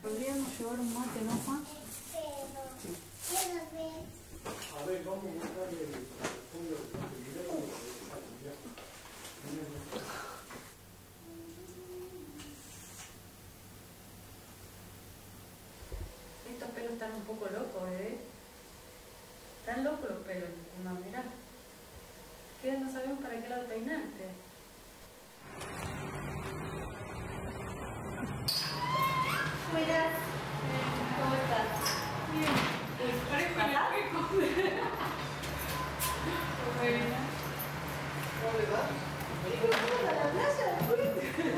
¿Podríamos llevar un mate, no, Juan? Sí. A ver, vamos a buscar el fondo de video. Estos pelos están un poco locos, ¿eh? Están locos los pelos, no, mirá. Que no sabemos para qué lado peinarte. Buenas. ¿Cómo estás? Bien. Pues parezco en el espejo. ¿Cómo le va? ¿Y cómo vamos a la playa después?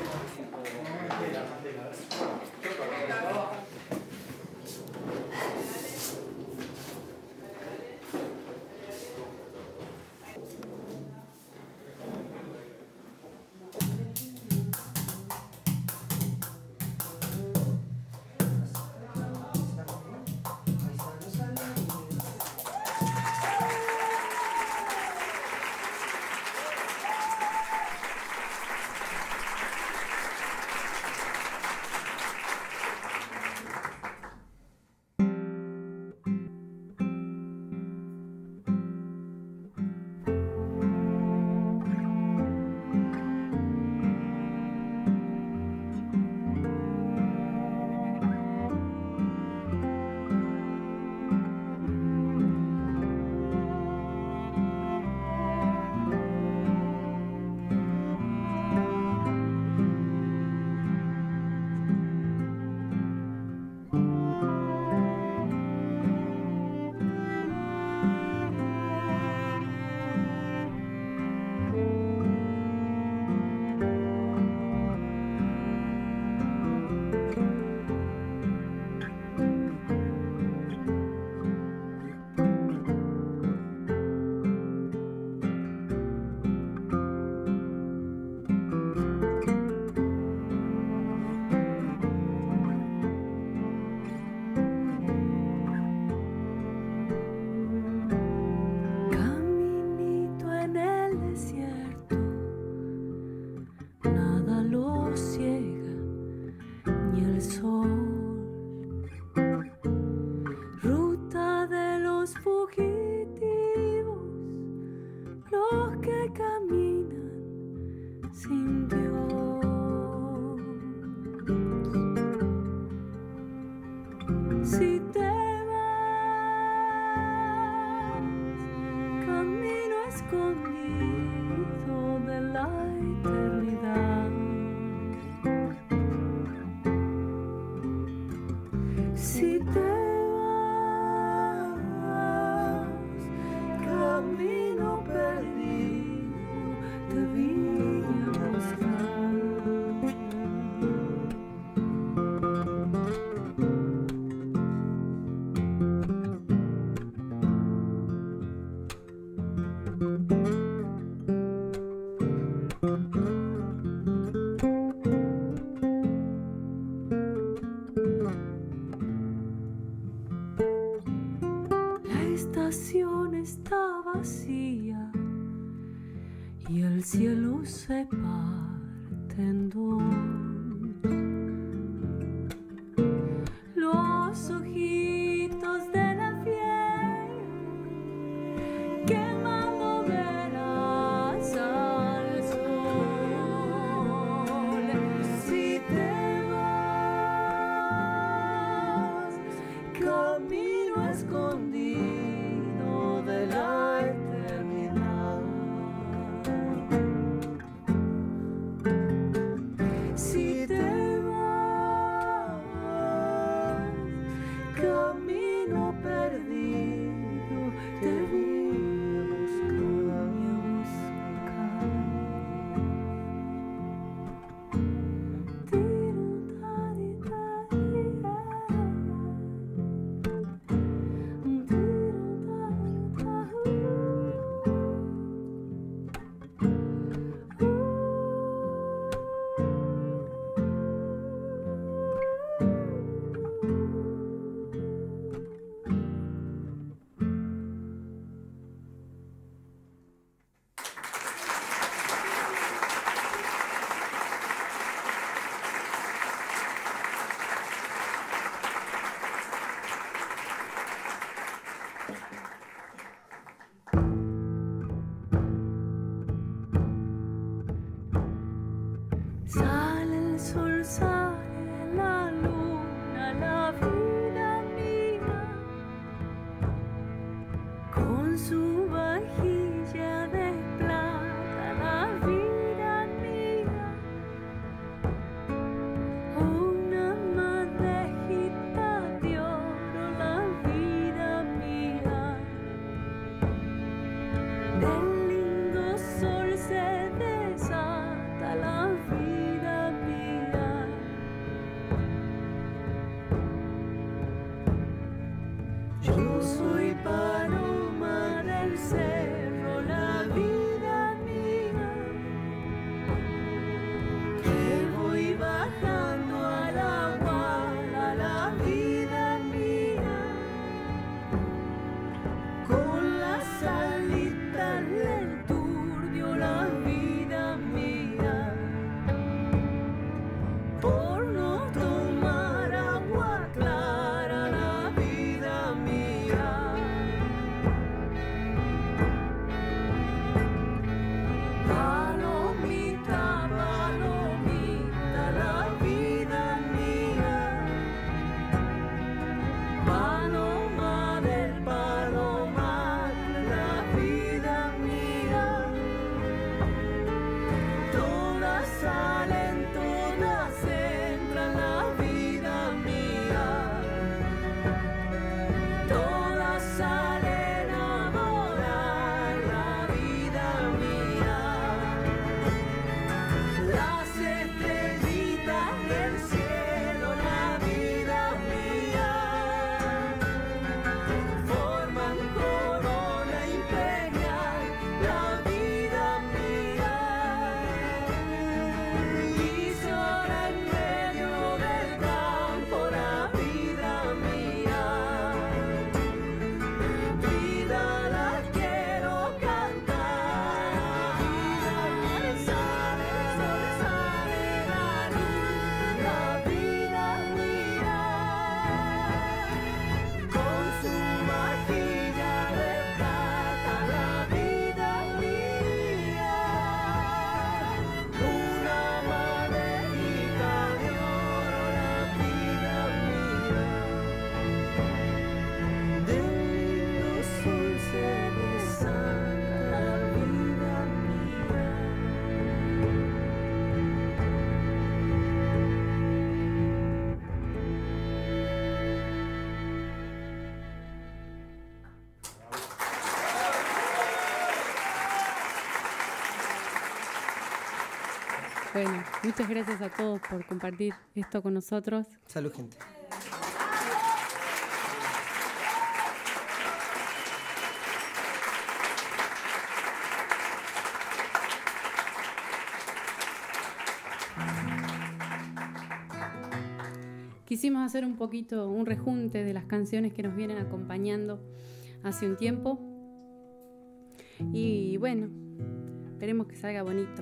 Si te vas, camino escondido de la eternidad. Si te vas, camino perdido, te vine a buscar. La estación está vacía y el cielo se parte en dos. Los ojitos de la fiel quemando velas al sol. Si te vas, camino escondido de la eternidad. Si por no tomar agua clara la vida mía. Palomita, palomita, la vida mía. Paloma del palomar, la vida mía. Todas salen, todas entran, la vida mía. Todas salen a volar, la vida mía. Las estrellitas del cielo, la vida mía. Forman corona imperial, la vida mía. Y sola en medio del campo, la vida mía. Vida la quiero cantar. Sale, sale la luz, la vida mía. Con su maquilla de plata, la vida mía. Una maderita de oro, la vida mía. De lindo sol se desata la vida mía. Bueno, muchas gracias a todos por compartir esto con nosotros. Salud, gente. Quisimos hacer un poquito un rejunte de las canciones que nos vienen acompañando hace un tiempo. Y bueno, esperemos que salga bonito.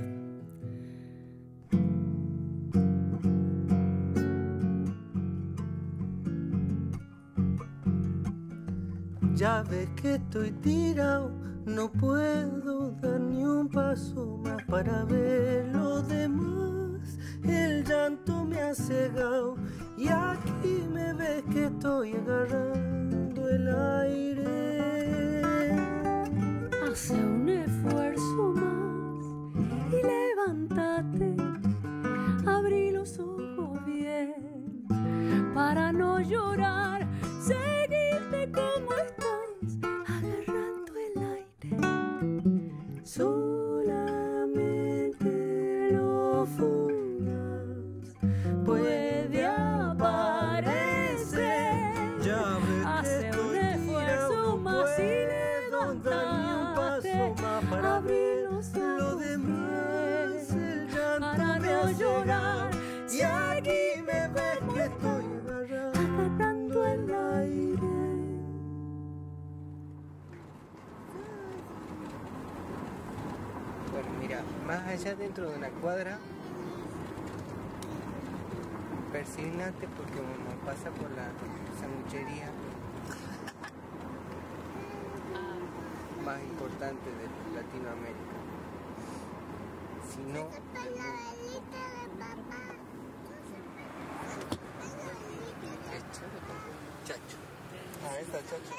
Ya ves que estoy tirado, no puedo dar ni un paso más para ver lo demás. El llanto me ha cegado y aquí me ves que estoy agarrando el aire. Hace un esfuerzo más y levántate, abrí los ojos bien para no llorar, seguirte como estás, agarrando el aire. Solamente lo fugaz puede aparecer. Ya ves que Hace un estoy esfuerzo tirado, más y no puedo dar ni un paso más para abrí ver los lo ojos demás. El llanto para me no ha llorar, cegado y aquí me ves que estoy agarrando el aire. Bueno, mira, más allá dentro de una cuadra, persígnate porque uno pasa por la sanguchería más importante de Latinoamérica. Si no, es Chacho. Ah, está Chacho.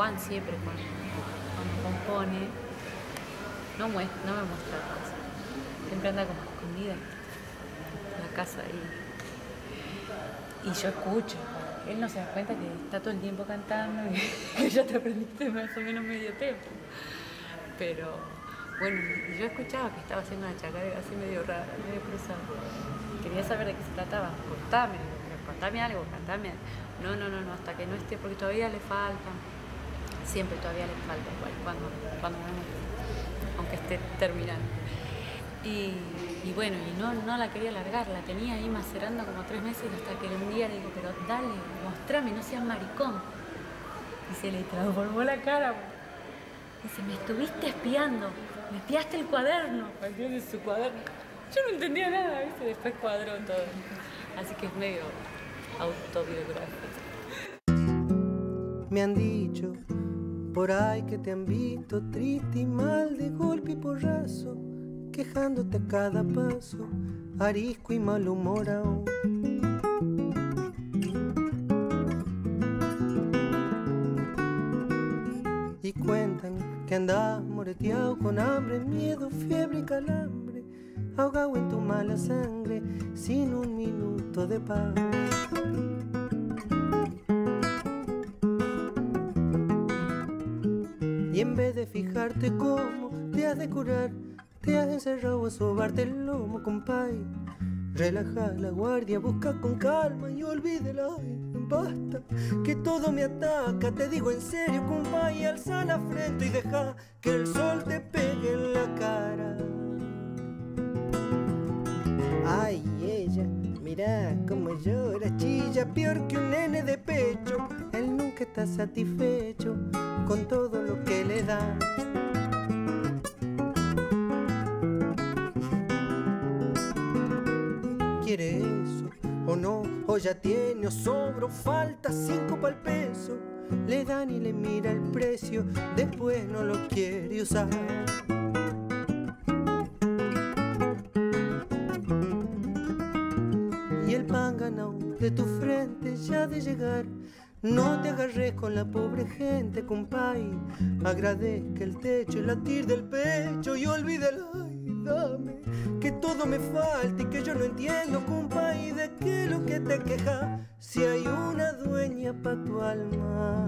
Juan siempre cuando compone, no me muestra cosas. Siempre anda como escondida en la casa y yo escucho. Él no se da cuenta que está todo el tiempo cantando y que ya te aprendiste más o menos medio tiempo. Pero bueno, yo escuchaba que estaba haciendo una chacarera así medio rara, medio cruzada. Quería saber de qué se trataba. Contame algo, cantame. No, hasta que no esté, porque todavía le falta. Siempre todavía le falta igual, cuando aunque esté terminando. Y bueno, no la quería largar, la tenía ahí macerando como 3 meses hasta que un día le digo, pero dale, mostrame, no seas maricón. Y se le transformó la cara. Dice, me estuviste espiando, me espiaste el cuaderno. ¿Entiende su cuaderno? Yo no entendía nada, ¿viste? Después cuadró todo. Así que es medio autobiográfico. Me han dicho por ahí que te han visto triste y mal, de golpe y porrazo, quejándote a cada paso, arisco y malhumorado. Y cuentan que andás moreteado con hambre, miedo, fiebre y calambre, ahogado en tu mala sangre, sin un minuto de paz. Y en vez de fijarte cómo te has de curar, te has encerrado a sobarte el lomo, compay. Relaja la guardia, busca con calma y olvídela. Basta, que todo me ataca, te digo en serio, compay. Alza la frente y deja que el sol te pegue en la cara. Ay, ella, mirá cómo llora, chilla, peor que un nene de pecho. Él nunca está satisfecho con todo lo que le da. ¿Quiere eso o no? O ya tiene o sobra o falta 5 pa'l peso. Le dan y le mira el precio, después no lo quiere usar. Y el pan ganado de tu frente ya de llegar. No te agarres con la pobre gente, compay. Agradezca el techo, el latir del pecho y olvídala. Dame, que todo me falta y que yo no entiendo, compay, de qué lo que te queja, si hay una dueña pa' tu alma.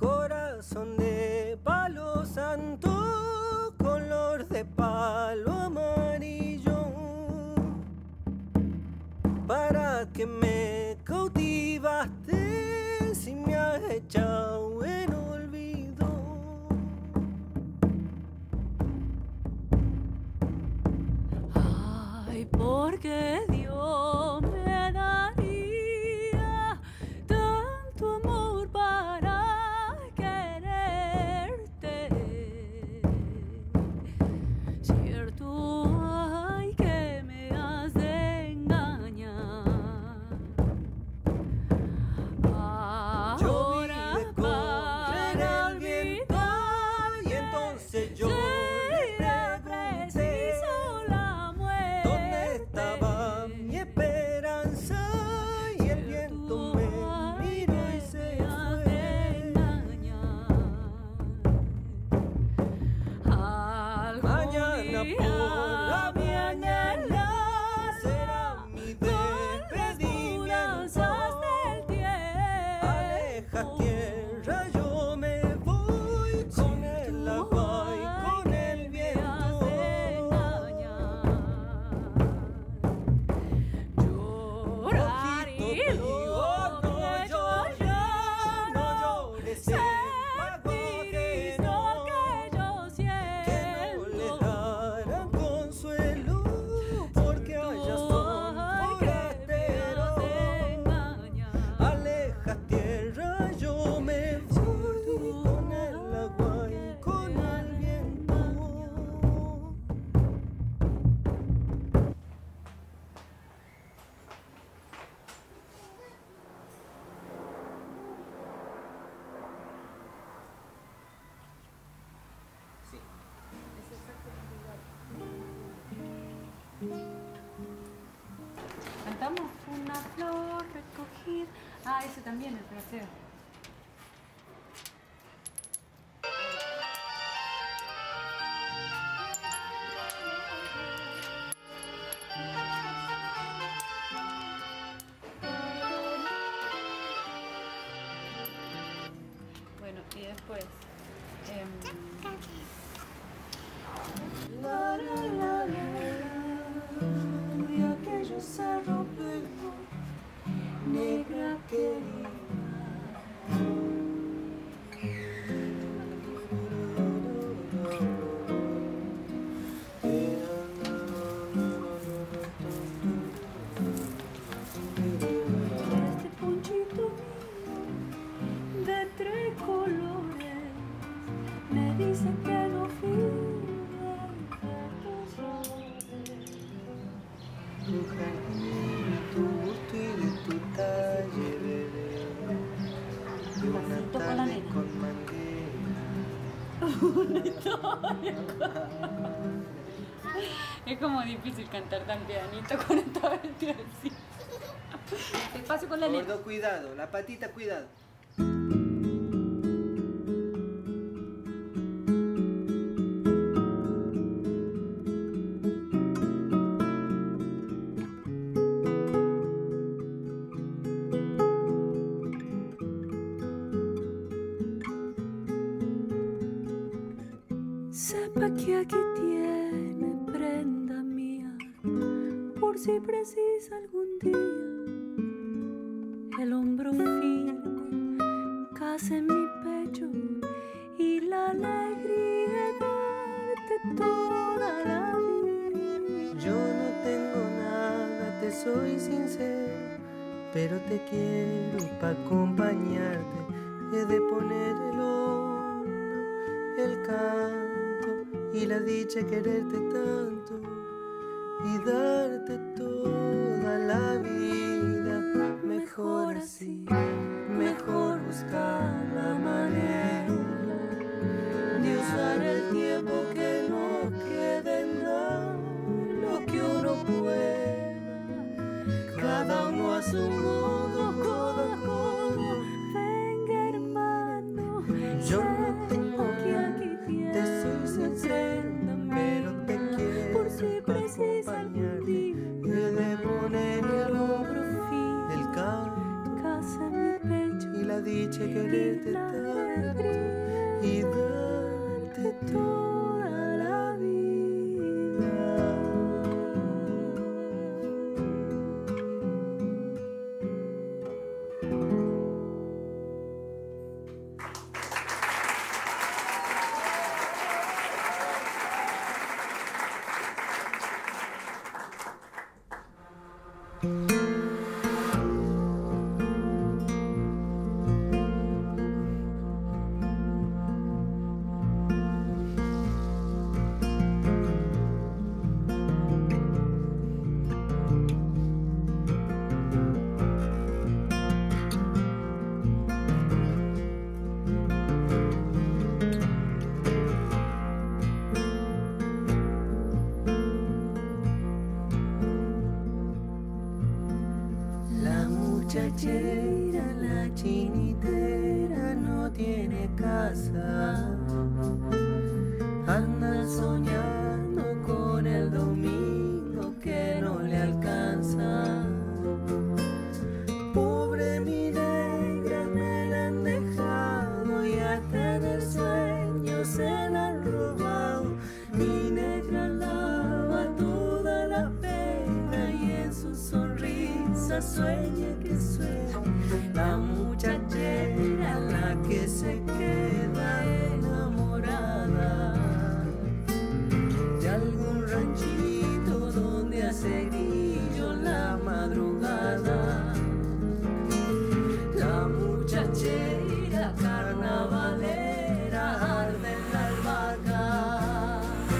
corazón de palo santo, color de palo amarillo, para que me cautivaste si me has echado en olvido. Ay, porque Dios me daría tanto amor para quererte. Cierto, ay, que me has de engañar. Yo vi Ahora de correr para el viento y entonces yo sería le pregunté preciso la muerte. dónde estaba mi esperanza, y el viento me miró y se fue. Mañana por la mañana será mi despedimiento. Alejas tierra, yo me voy con el agua y con el viento. Ojito mío, no llores, no llores, que no le darán consuelo, porque allá son forasteros. Alejas tierra, yo me voy con el agua y con el viento. Cantamos una flor recogida. Ah, ese también, el fraseo. Bueno, y después. Y aquello cerro blanco, negra querida. Este ponchito mío de tres colores me dice que no fíe tus flores. Tu jardín, tu gusto y de tu talle, bebé. De una Pasito con la tarde nena. con manguera. Es como difícil cantar tan pianito con esta versión así. Despacio con la nena. Gordo, cuidado, la patita, cuidado. Sepa que aquí tiene prenda mía, por si precisa algún día. El hombro firme, casa en mi pecho y la alegría de darte toda la vida. Yo no tengo nada, te soy sincero, pero te quiero y pa' acompañarte he de poner el hombro, el canto y la dicha de quererte tanto y darte toda la vida. Mejor así, mejor buscar la manera de usar el tiempo que nos queda en dar lo que uno pueda, cada uno a su modo, codo a codo. Venga, hermano, Yo no tengo que nada, aquí te soy sincero, pero te quiero por si pa' precisa algún acompañarte. día. He de poner el hombro, Hombro firme, el canto casa en mi pecho y la dicha noche quererte tanto y darte toda la vida. Muchachera, la chinitera no tiene casa, anda soñando con el domingo que no le alcanza. Pobre mi negra, me la han dejado y hasta en el sueño se la han robado. Mi negra lava toda la pena y en su sonrisa sueña que sueña la muchachera, la que se queda enamorada de algún ranchito donde hace grillo la madrugada. La muchachera carnavalera arde en la albahaca,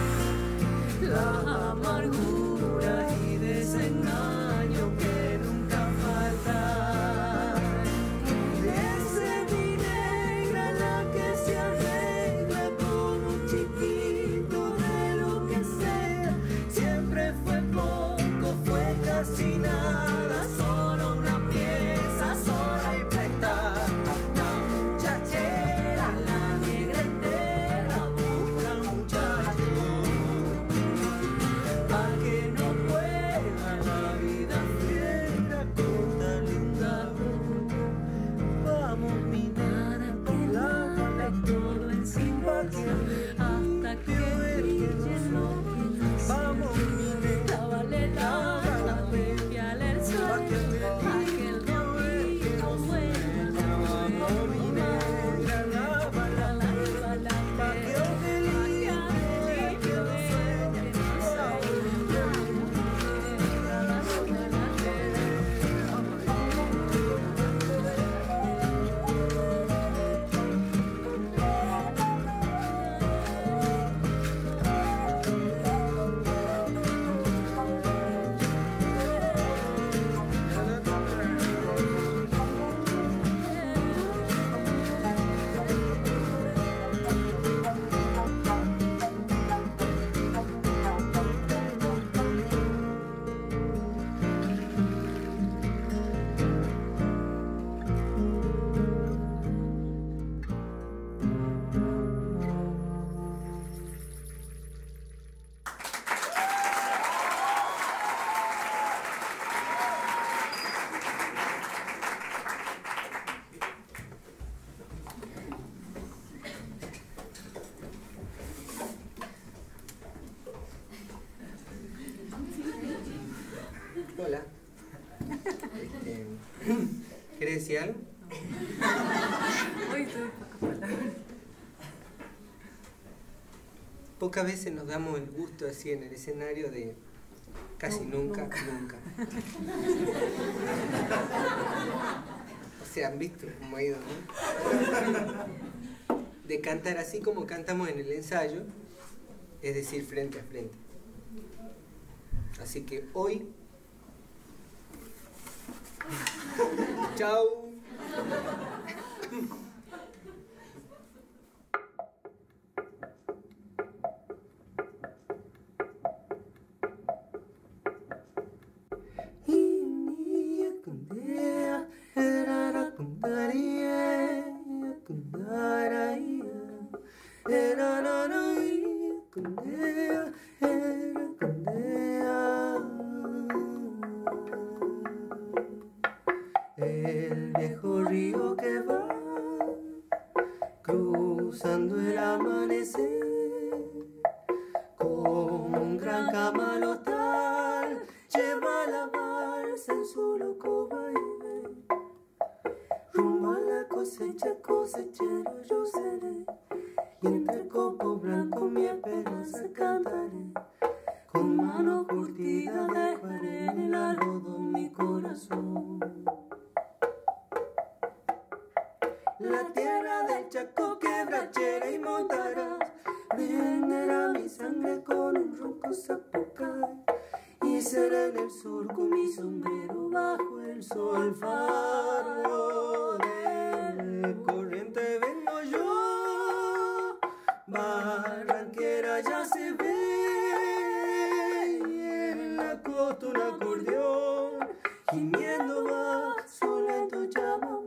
la amargura y desengaño que nunca falta. Ese mi negra, la que se arregla con un chiquito de lo que sea, siempre fue poco, fue casi nada, solo una pieza sola y prestada. La muchachera, la negra entera, busca al muchacho pa' que no pueda la vida fiera contarle un dato. Vamos mirar con la bola todo encima hasta que brille lo que no sé. Vamos mirar, vale la pena el sol, pa' que el domingo vuelva. Vamos mirar, la bala, pa' que Angelito que no sueña. Hola. ¿Querés decir algo? Hoy tuve pocas palabras. Pocas veces nos damos el gusto así en el escenario de casi nunca. O sea, han visto cómo ha ido, ¿no? De cantar así como cantamos en el ensayo, es decir, frente a frente. Así que hoy... ¡Chao! El viejo río que va cruzando el amanecer, como un gran camalotral, lleva la balsa en su loco baile, rumbo a la cosecha, cosechero yo seré, y entre copo blanco mi esperanza cantaré, con mano curtida dejaré en el algodón mi corazón. La tierra del Chaco, quebrachera y montarás, venderá mi sangre con un ronco zapucay, y seré en el sur con mi sombrero bajo el sol, faro de corriente vengo yo, Barranquera ya se ve, y en la costa un acordeón, gimiendo va su lento llámame.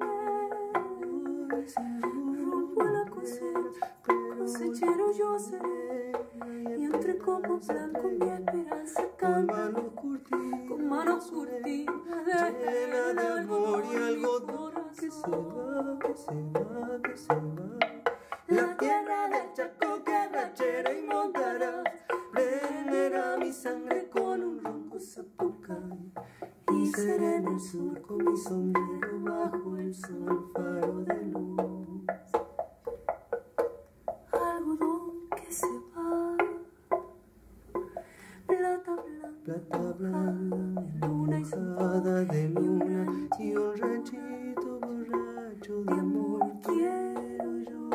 Rumbo a la cosechero yo seré, y entre copo blanco mi esperanza canta, con manos curtidas llena de amor y algodón que se va, que se va, que se va. La tierra del Chaco, quebrachera y montarás, prenderá mi sangre con un ronco zapucay, y seré en el sur con mi sombrero bajo el sol, faro de luz. Algodón que se va, plata blanca, luna izada de luna, y un ranchito borracho de amor quiero yo.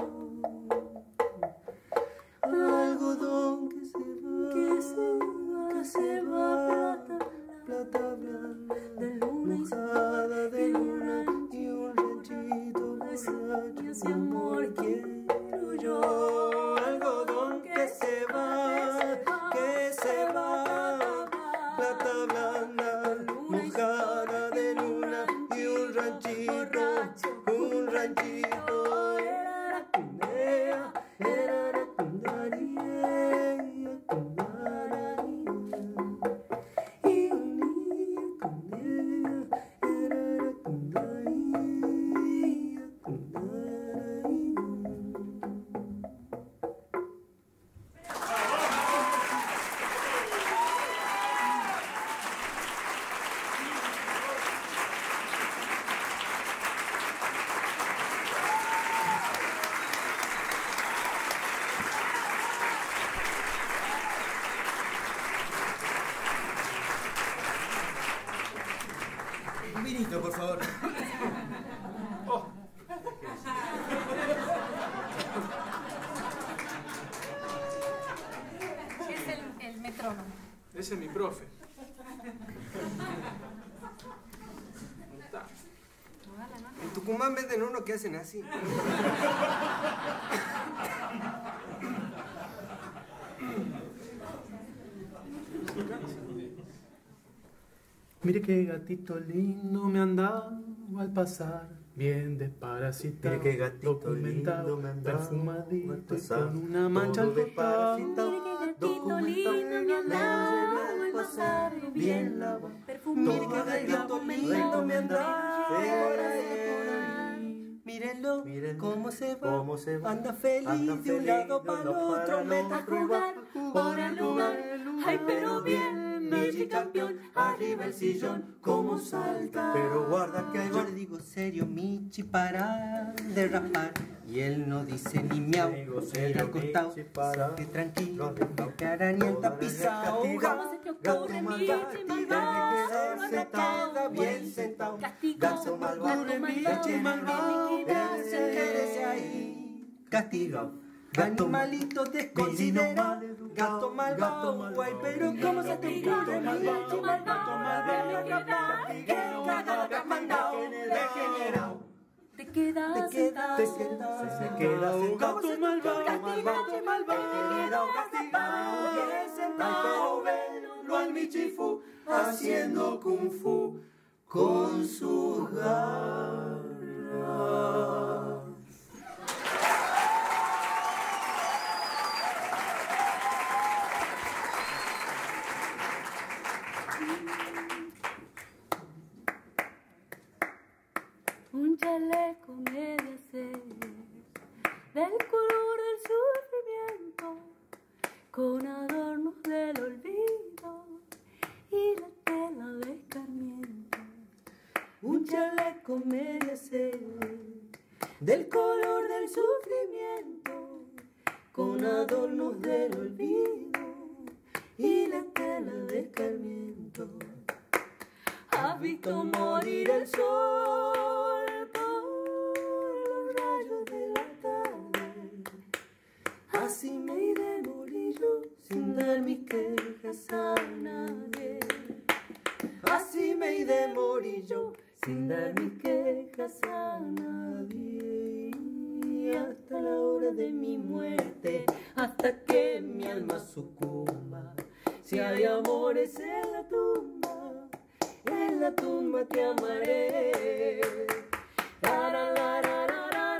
Algodón que se va, que se va, plata blanca, de luna izada de luna, y un ranchito borracho de amor quiero yo. Algodón que se va, plata blanca, mojada de luna, y un ranchito, era la cundaría, y un cundea, era la cundaría. Un vinito, por favor. Oh. Es el metrónomo. Ese es mi profe. ¿Dónde está? En Tucumán venden uno que hacen así. Mire qué gatito lindo me andaba al pasar, bien desparasitado, Mire qué gatito documentado, lindo me andaba perfumadito al pasar, con una mancha al todo costado. desparasitado, Mire qué gatito lindo me andaba al pasar, bien lavado, Mire qué gatito lindo me andaba por ahí. Mírenlo, cómo se va, anda feliz de un lado para el otro, meta a jugar por el lugar. Ay, pero bien, Michi campeón, arriba el sillón, cómo salta. Pero guarda que hay yo le digo serio, Michi, para de rapar. Y él no dice ni miau, mira al costado, que tranquilo, que araña el tapizado. ¿Cómo se te ocurre, Michi, malvado? Se queda bien sentado, gato malvado, quédese ahí, castigado. Animalito desconsiderado, gato malvado, guay, pero ¿cómo se te ocurre, Michi, malvado? Que cagado, mandado, degenerado. Te quedas sentado, se queda gato malvado, castigado, bien sentado, venlo al Michifu, haciendo kung fu con sus garras. un chaleco me de hacer, del color del sufrimiento, con adornos del olvido y la tela de escarmiento. Un chaleco media del color del sufrimiento, con adornos del olvido y la tela de escarmiento. Has visto morir el sol por los rayos de la tarde. Así me iré morir yo sin dar mis quejas a nadie. Así me iré morir yo sin dar mis quejas a nadie. Hasta la hora de mi muerte, hasta que mi alma sucumba. Si hay amores en la tumba te amaré. La, la, la, la, la, la,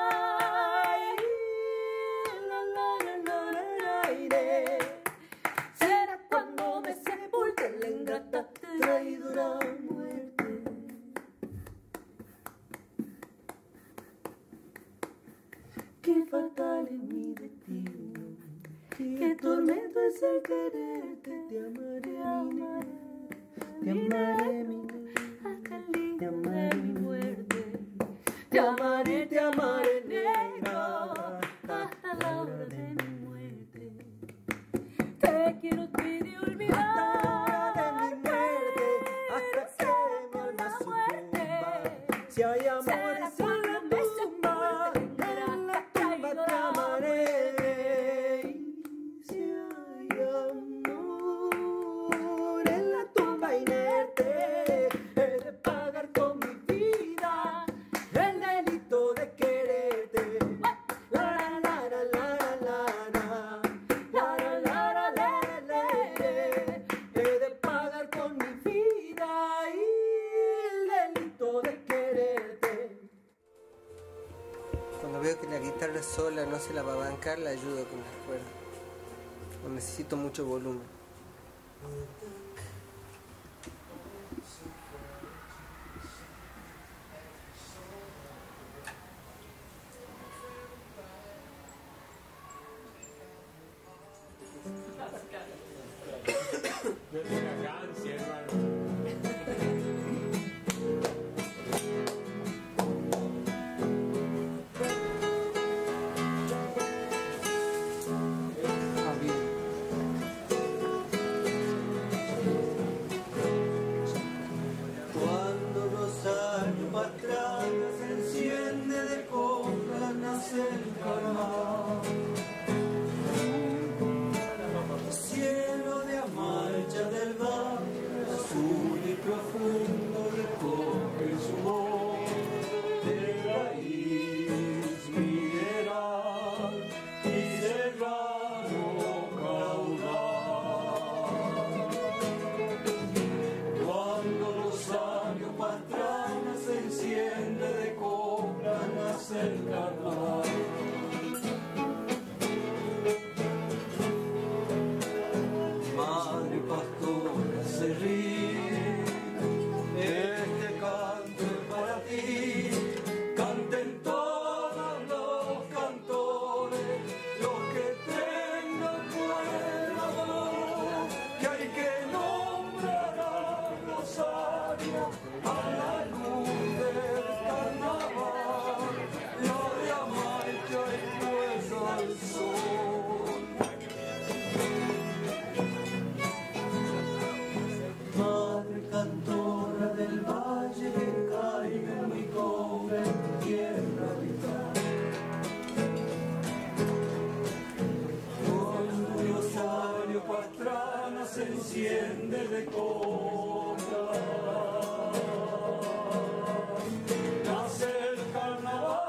la. Será cuando me sepulte la ingrata traidora muerte. Qué fatal es mi destino, qué tormento es el quererte. Te amaré, te amaré, hasta el día de mi muerte. Te amaré, negra, hasta la hora de mi muerte. Te quiero pedir olvidar de mi muerte, hasta que mi alma sucumba. Si hay amores en la tumba te amaré. Si hay amor en la tumba inerte, he de pagar con mi vida el delito de quererte. La la la la la la la la la la. He de pagar con mi vida el delito de quererte. Cuando veo que la guitarra sola no se la va a bancar, la ayudo con las cuerdas. No necesito mucho volumen. Cuando Rosario Pastrana se enciende de copla, nace el carnaval. Cielo de amarcha del valle, azul y profundo, recoge su voz de raíz mineral y serrano caudal. Cuando Rosario Pastrana se enciende de copla, nace el carnaval. Madre pastora se ríe, este canto es para ti. Canten todos los cantores, los que tengan buena voz, que hay que nombrar a Rosario a la luz del carnaval, la de Amarcha expuesta al sol. Madre cantora del valle, que caiga en mi cobre tierra vital. Cuando Rosario Pastrana se enciende de copla, nace el carnaval.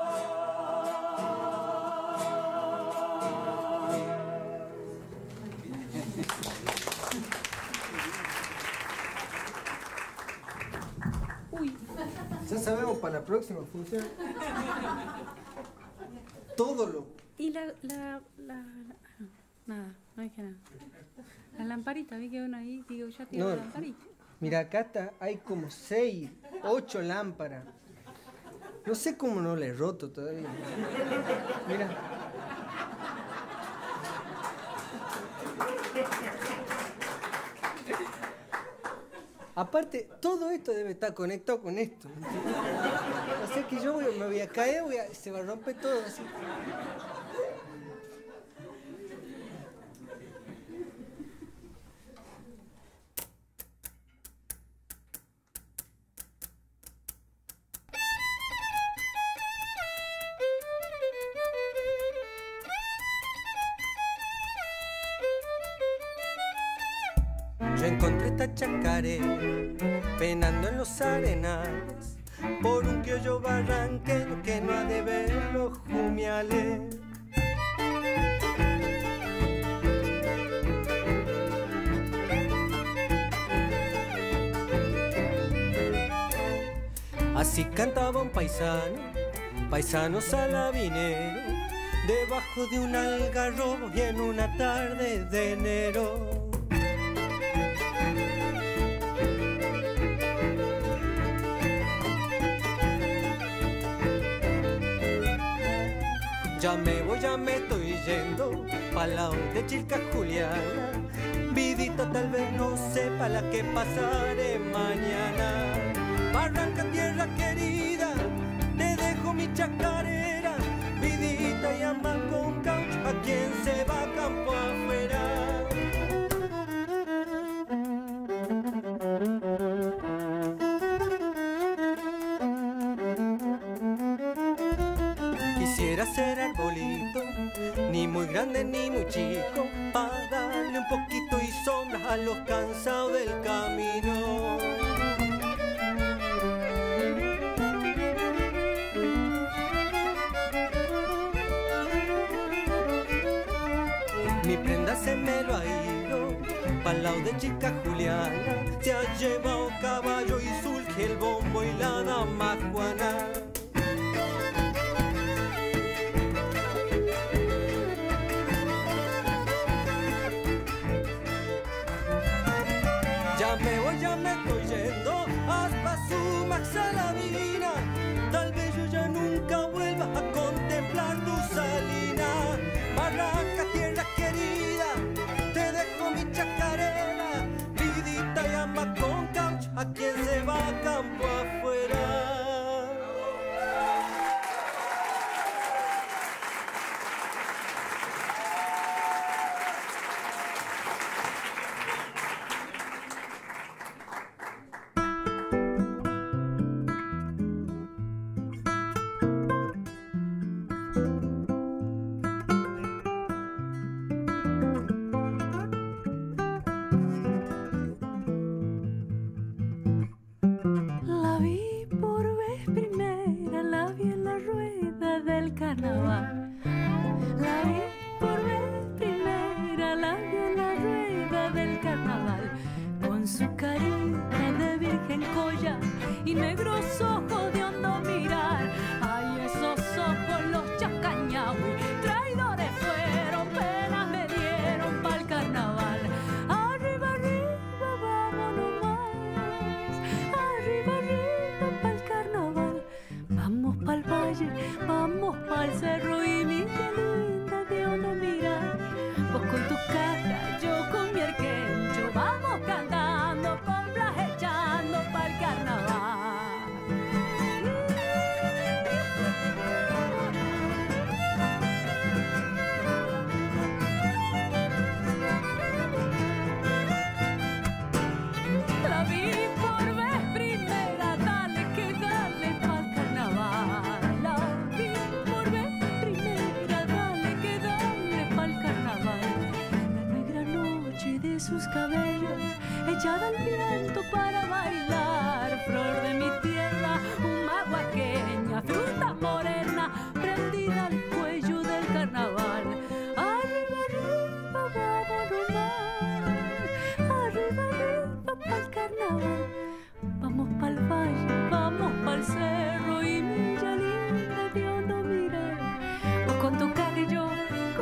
Ya sabemos para la próxima función. Todo lo... Y nada, no dije nada. La lamparita, vi que uno ahí, digo, ya tiene No, la lamparita. mira, acá está, hay como 6, 8 lámparas. No sé cómo no le he roto todavía. Mira. Aparte, todo esto debe estar conectado con esto. O sea que yo me voy a caer, se va a romper todo así. Yo encontré esta chacarera penando en los arenales por un criollo barranqueño que no ha de ver los jumiales. Así cantaba un paisano salabinero, debajo de un algarrobo y en una tarde de enero. Ya me estoy yendo pa'l lado de Chilca Juliana. Vidita tal vez no sepa la que pasaré mañana. Barranca, tierra querida, te dejo mi chacarera. Vidita y ama con caucho a quien se va campo afuera. Quisiera ser arbolito, ni muy grande ni muy chico, para darle un poquito y sombra a los cansados del camino. Mi prenda se me lo ha ido, pa'l lado de Chica Juliana, se ha llevado caballo y surge el bombo y la dama Juana. Ya me estoy yendo hasta su Maxalavina. Tal vez yo ya nunca vuelva a contemplar tu salina. Barranca, tierra querida, te dejo mi chacarera. Vidita y ama con caucho a quien se va a campo afuera.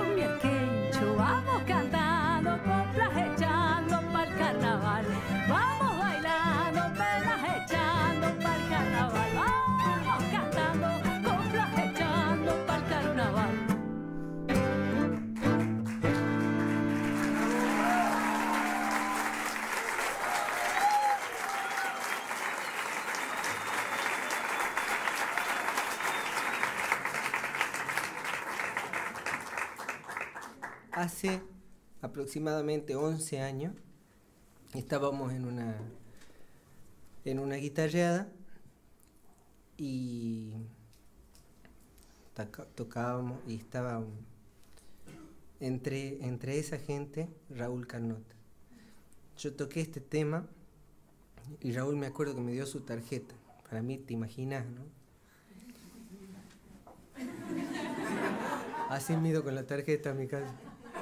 Vamos cantando, coplas echando pa'l carnaval. hace aproximadamente 11 años estábamos en una guitarreada y tocábamos y estaba entre esa gente Raúl Carnota. Yo toqué este tema y Raúl, me acuerdo que me dio su tarjeta. Para mí, te imaginas, ¿no? Así me he ido con la tarjeta a mi casa.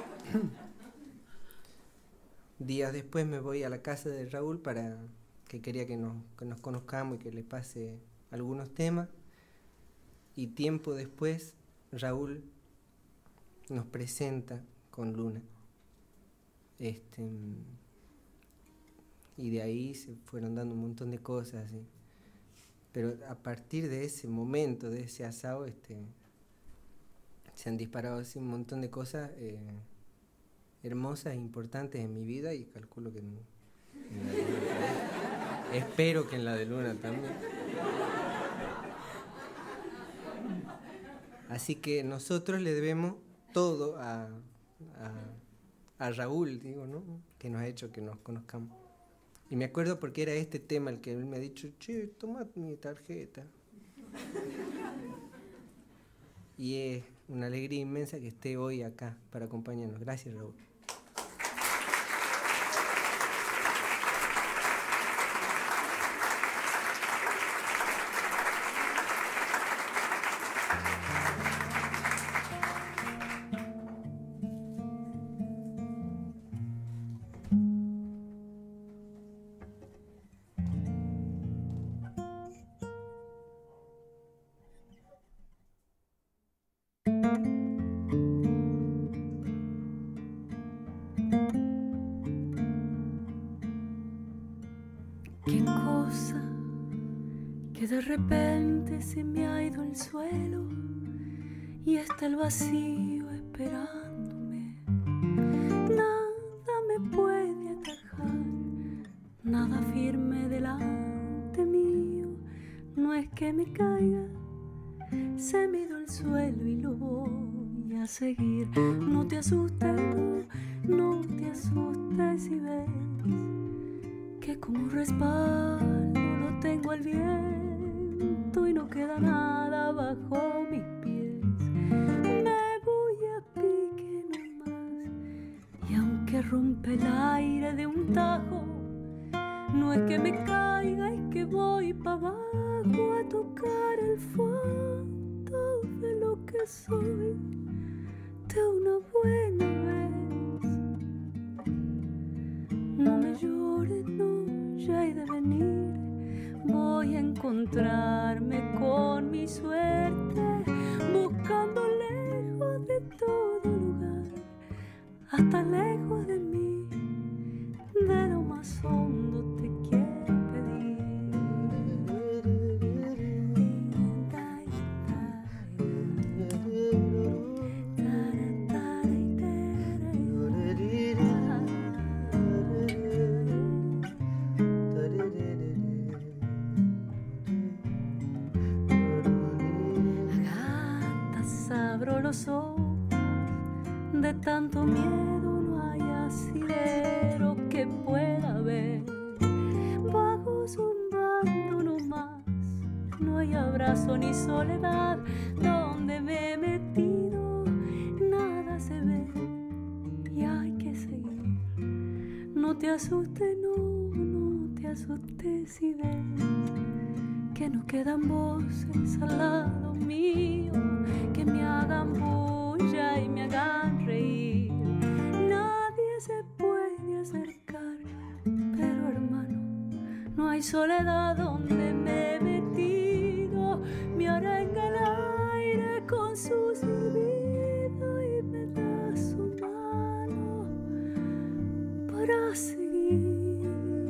Días después me voy a la casa de Raúl para que quería que nos conozcamos y que le pase algunos temas. Y tiempo después, Raúl nos presenta con Luna. Y de ahí se fueron dando un montón de cosas, ¿sí? Pero a partir de ese momento, de ese asado, se han disparado así un montón de cosas hermosas e importantes en mi vida, y calculo que en la de Luna, espero que en la de Luna también. Así que nosotros le debemos todo a Raúl, digo, ¿no? Que nos ha hecho que nos conozcamos. Y me acuerdo porque era este tema el que él me ha dicho, che, toma mi tarjeta. Y es una alegría inmensa que esté hoy acá para acompañarnos. Gracias, Raúl. Qué cosa que de repente se me ha ido el suelo y está el vacío esperándome. Nada me puede atajar, nada firme delante mío. No es que me caiga, se me ha ido el suelo y lo voy a seguir. No te asustes, no te asustes si ves que como respaldo lo tengo al viento y no queda nada bajo mis pies. Me voy a pique nomás y aunque rompe el aire de un tajo, no es que me caiga, es que voy pa' abajo a tocar el fondo de lo que soy de una buena vez. No me llores, no, ya he de venir. Voy a encontrarme con mi suerte, buscando lejos de todo lugar, hasta lejos de mí, de lo más hondo te quiero pedir. Abro los ojos, de tanto miedo no hay asidero que pueda ver. Vago zumbando nomás, no hay abrazo ni soledad. Donde me he metido nada se ve y hay que seguir. No te asustes, no te asustes si ves que no quedan voces al lado mío que me hagan bulla y me hagan reír. Nadie se puede acercar, pero hermano, no hay soledad donde me he metido. Me arenga el aire con su silbido y me da su mano para seguir.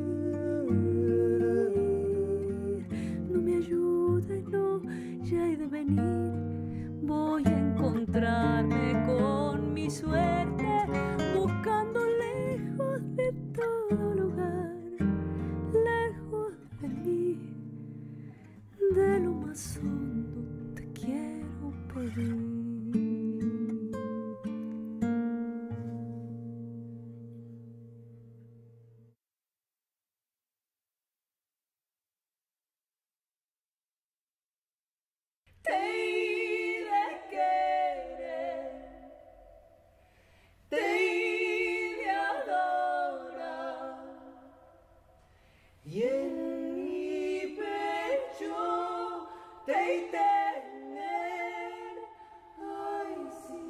No me ayudes, no, ya he de venir. Voy a encontrarme con mi suerte, buscando lejos de todo lugar, lejos de mí, de lo más hondo te quiero pedir. tener. Ay, sí,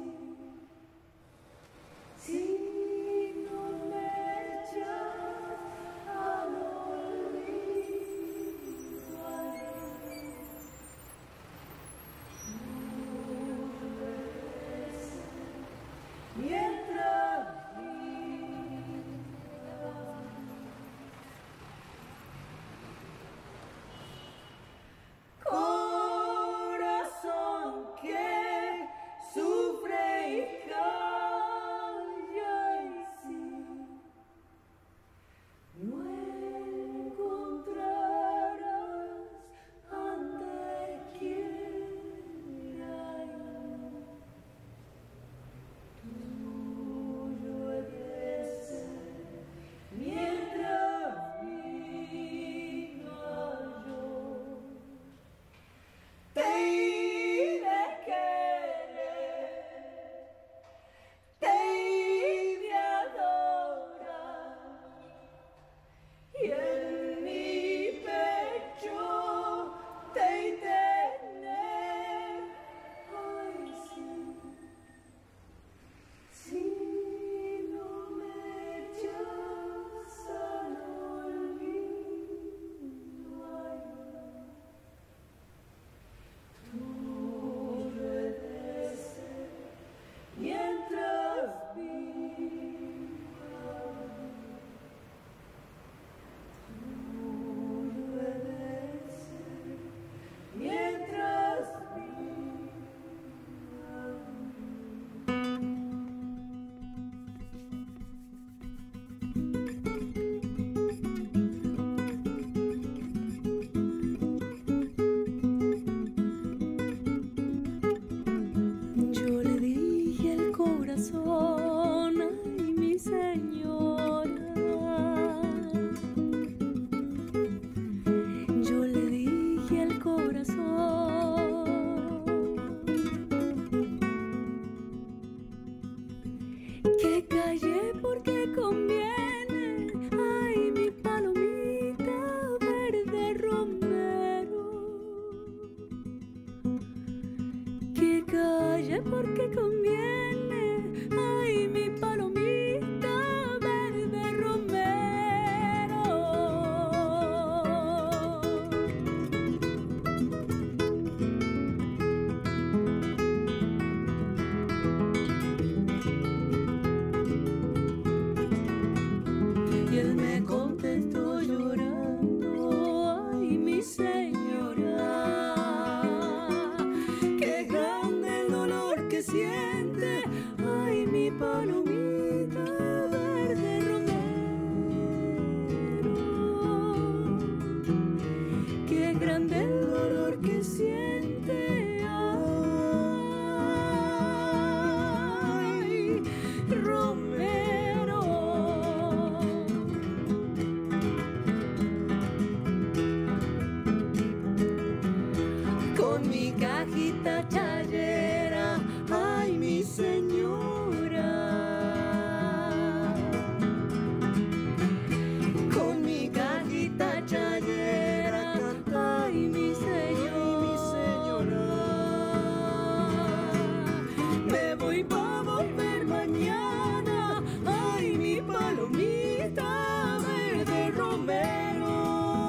si no me echas al olvido, ay, mientras corazón que sufre y calla, y si no encontrarás ante quiera, tuyo he de ser mientras viva yo. Te he de querer, te he de adorar, y en mi pecho te he de tener. Ay, sí, si no me echas al olvido, ay, tuyo he de ser mientras viva, tuyo he de ser mientras viva. Yo le dije el corazón, ay, mi señora. Yo le dije el corazón que calle porque conviene, ay, mi palomita verde romero. Que calle porque conviene, ay, mi palomita verde romero. Y él me contestó llorando, ay, mi señora, qué grande el dolor que siente, ay, mi palomita verde romero. Qué grande el dolor que siente, ay, Romero. Con mi cajita chayera, ay, mi señora. Con mi cajita chayera, ay, mi señora. Me voy pa' volver mañana, ay, mi palomita verde romero.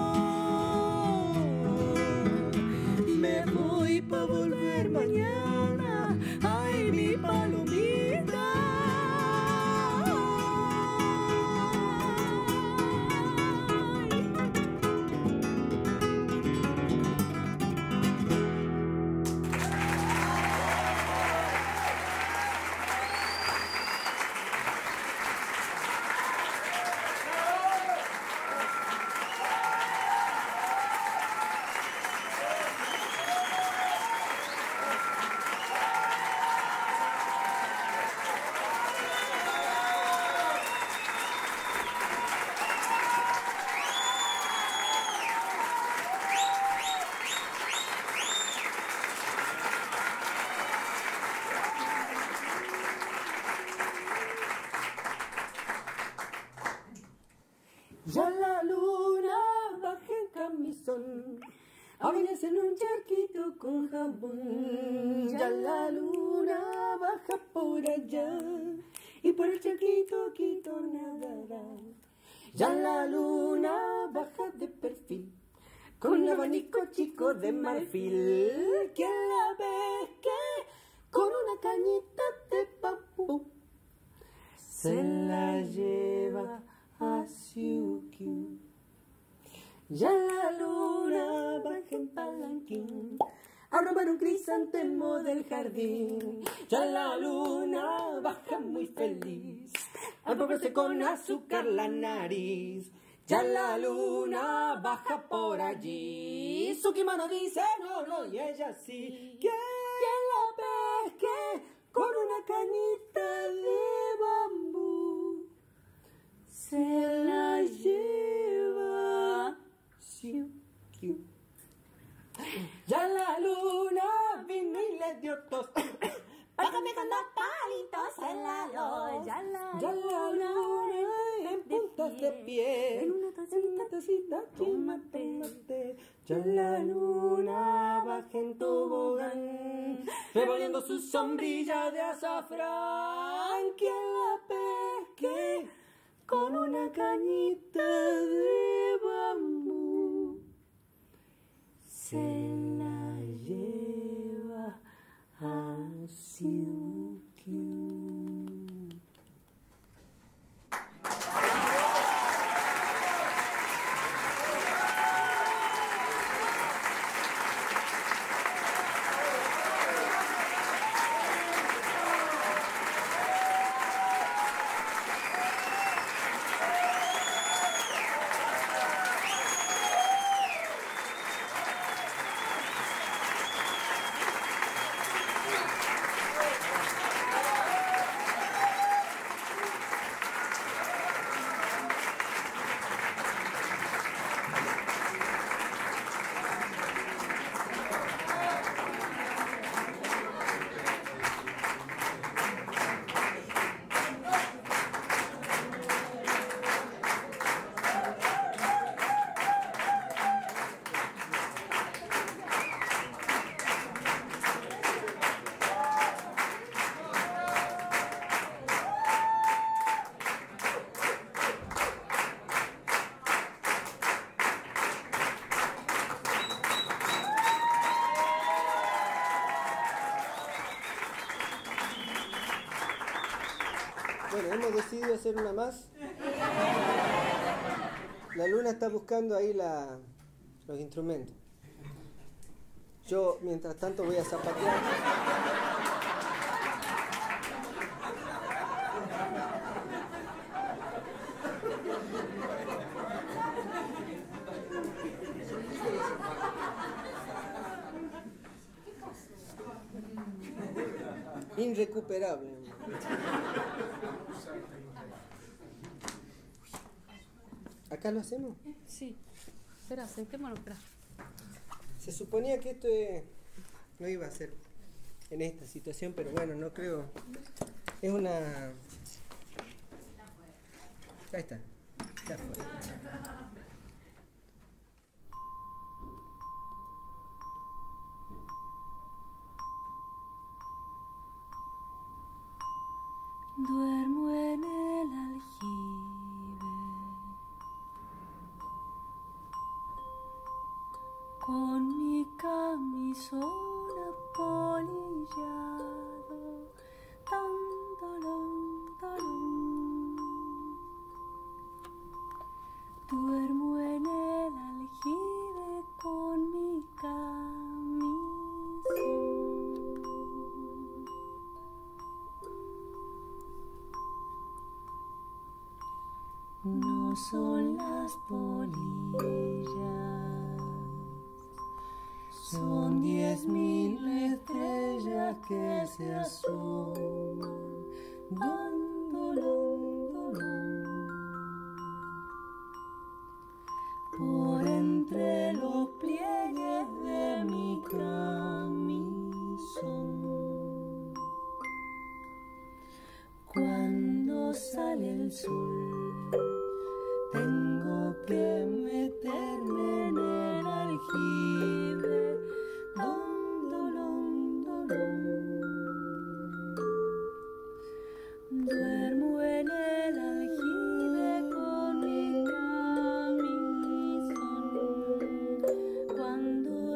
Me voy pa' volver mañana. a bañarse en un charquito con jabón. Ya la luna baja por allá y por el charquito quito nadará. Ya la luna baja de perfil con un abanico chico de marfil. ¿Quién la ve que con una cañita de bambú se la lleva a Siukiu? Ya la luna baja en palanquín a robar un crisantemo del jardín. Ya la luna baja muy feliz al ponerse con azúcar la nariz. Ya la luna baja por allí. Sukimano dice no, no, y ella sí. ¿Quién la pesque con una cañita de bambú? Se la lleva Siu Kiu. Ya la luna vino y le dio tos. Págame con 2 palitos en la luz. Ya la luna en puntas de pie. En una tacita, tómate. Ya la luna baja en tobogán, revolviendo su sombrilla de azafrán. ¿Quién la pesque con una cañita de bambú? Se la lleva a Siukiu. Bueno, hemos decidido hacer una más. La luna está buscando ahí los instrumentos. Yo, mientras tanto, voy a zapatear. Irrecuperable. ¿Acá lo hacemos? Sí. Espera, sentémonos, espera. Se suponía que esto no iba a ser en esta situación, pero bueno, no creo. Es una... Ahí está. Ya fue. Duermo en el aljibe con mi camisón apolillado, tan dolón, dolón. Duermo en el aljibe con mi camisón. No son las polillas, son 10.000 estrellas que se asoman, dolón, por entre los pliegues de mi camisón. Cuando sale el sol, tengo que meterme en el aljibe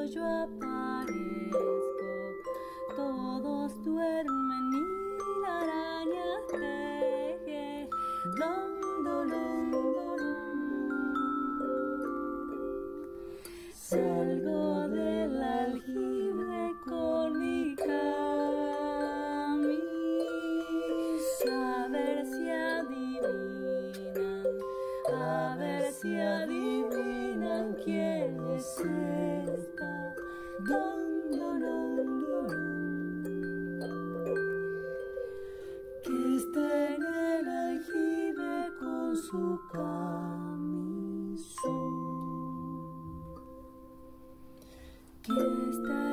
yo aparezco, todos duermen y la araña teje. Dom, dolom, dolom. Salgo del aljibe con mi camisa, a ver si adivinan quién es esta. Dom, dolom, dolom. Que está en el aljibe con su camisón. Que está